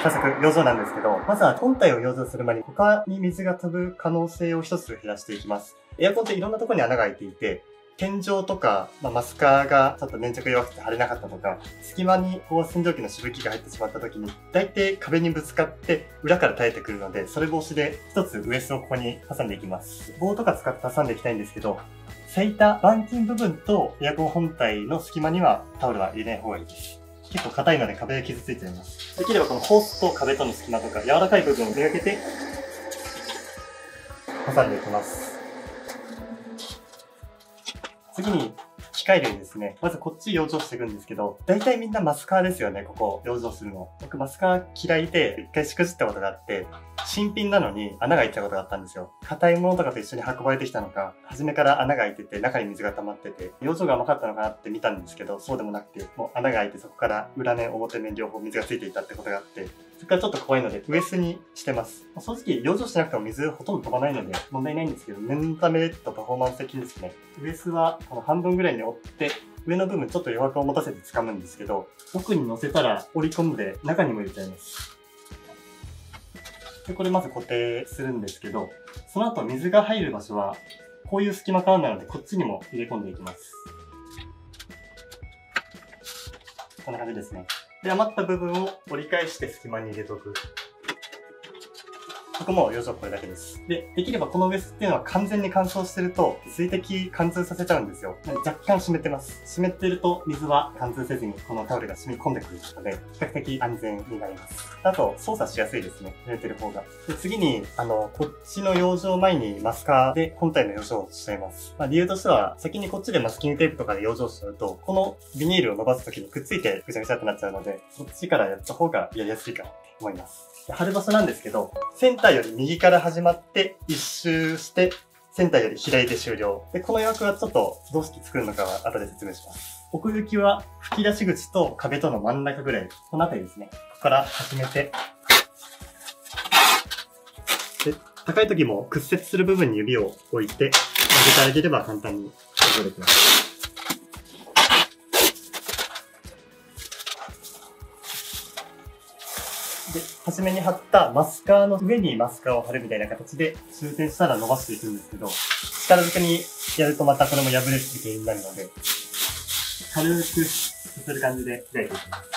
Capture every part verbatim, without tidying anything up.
早速、養生なんですけど、まずは本体を養生する前に他に水が飛ぶ可能性を一つ減らしていきます。エアコンっていろんなところに穴が開いていて、天井とか、まあ、マスカーがちょっと粘着弱くて貼れなかったとか、隙間にこう洗浄機のしぶきが入ってしまった時に、大体壁にぶつかって裏から垂れてくるので、それ防止で一つウエスをここに挟んでいきます。棒とか使って挟んでいきたいんですけど、セイタ板金部分とエアコン本体の隙間にはタオルは入れない方がいいです。結構硬いので壁が傷ついちゃいます。できればこのホースと壁との隙間とか柔らかい部分をめがけて挟んでいきます。次に機械類ですね。まずこっち養生していくんですけど、大体みんなマスカーですよね、ここ養生するの。僕マスカー嫌いで一回しくじったことがあって、新品なのに穴が開いたことがあったんですよ。硬いものとかと一緒に運ばれてきたのか、初めから穴が開いてて中に水が溜まってて、養生が甘かったのかなって見たんですけど、そうでもなくて、もう穴が開いてそこから裏面表面両方水がついていたってことがあって、それからちょっと怖いのでウエスにしてます。正直養生してなくても水ほとんど飛ばないので問題ないんですけど、念のためとパフォーマンス的にですね、ウエスはこの半分ぐらいに折って、上の部分ちょっと余白を持たせて掴むんですけど、奥に乗せたら折り込むで中にも入れちゃいます。で、これまず固定するんですけど、その後水が入る場所はこういう隙間からなのでこっちにも入れ込んでいきます。こんな感じですね。で、余った部分を折り返して隙間に入れとく。ここも養生これだけです。で、できればこのウエスっていうのは完全に乾燥してると水滴貫通させちゃうんですよ。若干湿ってます。湿ってると水は貫通せずにこのタオルが染み込んでくるので、比較的安全になります。あと、操作しやすいですね。濡れてる方が。で、次に、あの、こっちの養生前にマスカーで本体の養生をしちゃいます。まあ、理由としては、先にこっちでマスキングテープとかで養生しちゃうと、このビニールを伸ばすときにくっついてぐちゃぐちゃってなっちゃうので、こっちからやった方がやりやすいかなって思います。貼る場所なんですけど、センターより右から始まって一周して、センターより左で終了。で、この余白はちょっとどうして作るのかは後で説明します。奥行きは吹き出し口と壁との真ん中ぐらい。この辺りですね。ここから始めて。で、高い時も屈折する部分に指を置いて、曲げてあげれば簡単に補助できます。で、初めに貼ったマスカーの上にマスカーを貼るみたいな形で修正したら伸ばしていくんですけど、力づくにやるとまたこれも破れる原因になるので、軽くする感じで開いていきます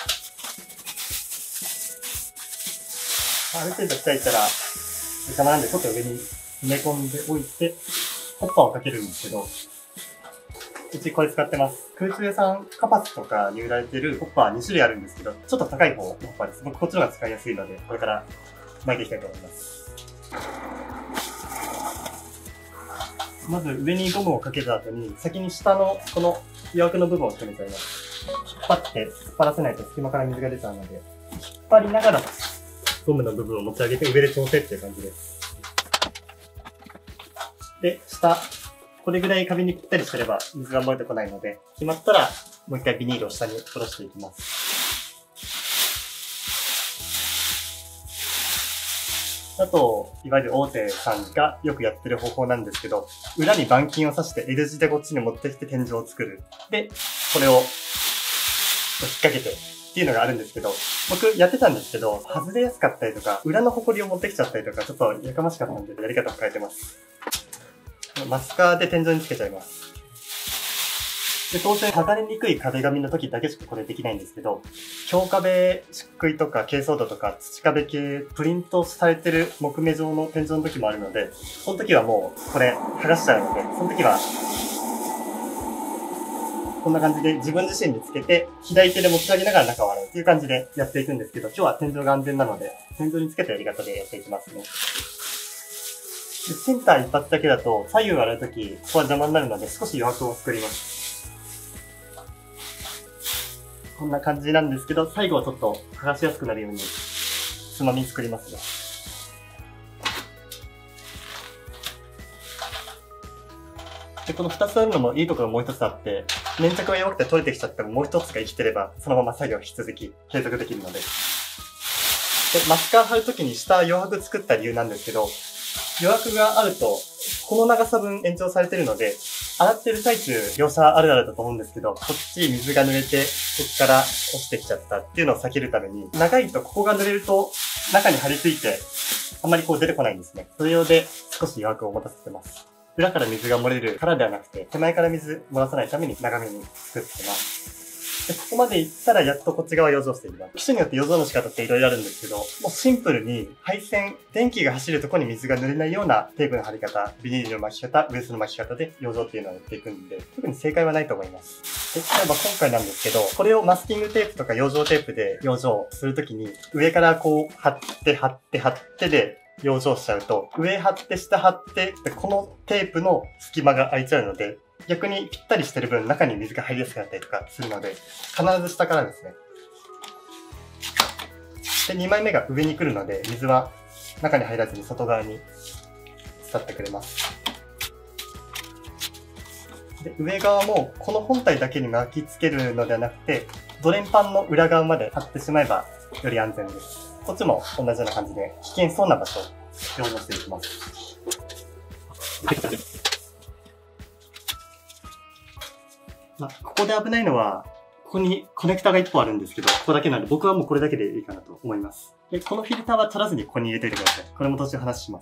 。ある程度開いたら、邪魔なんでちょっと上に埋め込んでおいて、ホッパーをかけるんですけど、うちこれ使ってます。空中屋さん、カパスとかに売られてるホッパーに種類あるんですけど、ちょっと高い方のホッパーです。僕こっちの方が使いやすいので、これから巻いていきたいと思います。まず上にゴムをかけた後に、先に下のこの余白の部分を詰めちゃいます。引っ張って突っ張らせないと隙間から水が出ちゃうので、引っ張りながらゴムの部分を持ち上げて上で調整っていう感じです。で、下、これぐらい壁にぴったりしてれば水が漏れてこないので、決まったらもう一回ビニールを下に下ろしていきます。あと、いわゆる大手さんがよくやってる方法なんですけど、裏に板金を刺して L 字でこっちに持ってきて天井を作る。で、これを引っ掛けてっていうのがあるんですけど、僕やってたんですけど、外れやすかったりとか、裏のホコリを持ってきちゃったりとか、ちょっとやかましかったんでやり方を変えてます。マスカーで天井につけちゃいます。で、当然剥がれにくい壁紙の時だけしかこれできないんですけど、強壁漆喰とか珪藻土とか土壁系プリントされてる木目状の天井の時もあるので、その時はもうこれ剥がしちゃうので、その時はこんな感じで自分自身でつけて、左手で持ち上げながら中を洗うっていう感じでやっていくんですけど、今日は天井が安全なので、天井につけたやり方でやっていきますね。でセンター一発だけだと左右洗うとき、ここは邪魔になるので少し余白を作ります。こんな感じなんですけど、最後はちょっと剥がしやすくなるようにつまみ作りますね。で、この二つあるのもいいところもう一つあって、粘着が弱くて取れてきちゃってももう一つが生きてれば、そのまま作業を引き続き継続できるので。で、マスカー貼るときに下余白作った理由なんですけど、余白があると、この長さ分延長されてるので、 洗ってる最中、業者あるあるだと思うんですけど、こっち水が濡れて、こっから落ちてきちゃったっていうのを避けるために、長いとここが濡れると、中に張り付いて、あんまりこう出てこないんですね。それ用で少し余白を持たせてます。裏から水が漏れるからではなくて、手前から水漏らさないために長めに作ってます。でここまで行ったらやっとこっち側養生していきます。機種によって養生の仕方っていろいろあるんですけど、もうシンプルに配線、電気が走るところに水が濡れないようなテープの貼り方、ビニールの巻き方、ウエストの巻き方で養生っていうのをやっていくんで、特に正解はないと思います。で、例えば今回なんですけど、これをマスキングテープとか養生テープで養生するときに、上からこう貼って貼って貼ってで、養生しちゃうと、上貼って下貼って、このテープの隙間が空いちゃうので、逆にぴったりしてる分中に水が入りやすくなったりとかするので、必ず下からですね。で、にまいめが上に来るので、水は中に入らずに外側に伝ってくれます。で、上側もこの本体だけに巻きつけるのではなくて、ドレンパンの裏側まで貼ってしまえばより安全です。こっちも同じような感じで危険そうな場所を養生していきます。まあ、ここで危ないのは、ここにコネクタがいっぽんあるんですけど、ここだけなんで僕はもうこれだけでいいかなと思います。で、このフィルターは取らずにここに入れておいてください。これも途中話します。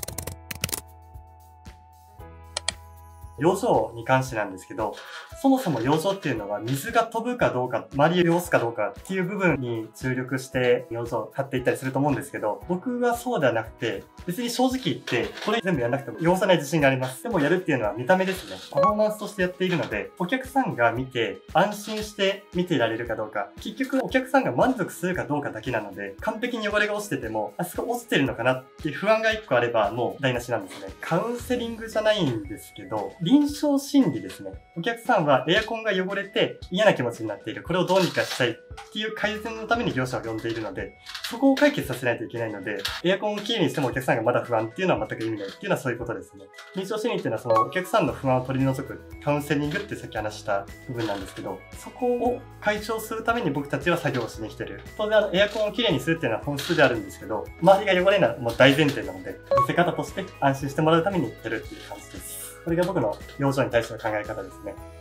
養生に関してなんですけど、そもそも養生っていうのは水が飛ぶかどうか、周りを汚すかどうかっていう部分に注力して養生を買っていったりすると思うんですけど、僕はそうではなくて、別に正直言って、これ全部やらなくても汚さない自信があります。でもやるっていうのは見た目ですね。パフォーマンスとしてやっているので、お客さんが見て安心して見ていられるかどうか、結局お客さんが満足するかどうかだけなので、完璧に汚れが落ちてても、あそこ落ちてるのかなっていう不安が一個あればもう台無しなんですね。カウンセリングじゃないんですけど、臨床心理ですね。お客さんはエアコンが汚れて嫌な気持ちになっている。これをどうにかしたいっていう改善のために業者を呼んでいるので、そこを解決させないといけないので、エアコンをきれいにしてもお客さんがまだ不安っていうのは全く意味ないっていうのはそういうことですね。臨床心理っていうのはそのお客さんの不安を取り除くカウンセリングってさっき話した部分なんですけど、そこを解消するために僕たちは作業をしに来てる。当然あのエアコンをきれいにするっていうのは本質であるんですけど、周りが汚れないのはもう大前提なので、見せ方として安心してもらうためにやってるっていう感じです。これが僕の養生に対しての考え方ですね。